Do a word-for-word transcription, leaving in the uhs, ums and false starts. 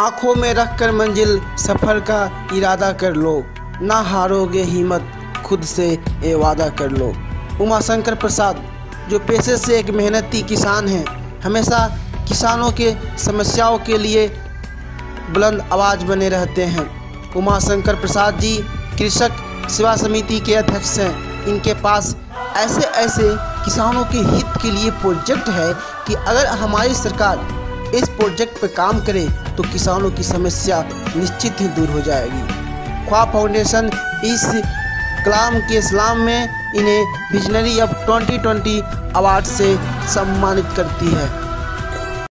आँखों में रखकर मंजिल सफ़र का इरादा कर लो, ना हारोगे हिम्मत खुद से ये वादा कर लो। उमाशंकर प्रसाद जो पेशे से एक मेहनती किसान हैं, हमेशा किसानों के समस्याओं के लिए बुलंद आवाज़ बने रहते हैं। उमाशंकर प्रसाद जी कृषक सेवा समिति के अध्यक्ष हैं। इनके पास ऐसे ऐसे किसानों के हित के लिए प्रोजेक्ट है कि अगर हमारी सरकार इस प्रोजेक्ट पर काम करे तो किसानों की समस्या निश्चित ही दूर हो जाएगी। ख्वाब फाउंडेशन इस कलाम के इस्लाम में इन्हें visionary of twenty twenty award से सम्मानित करती है।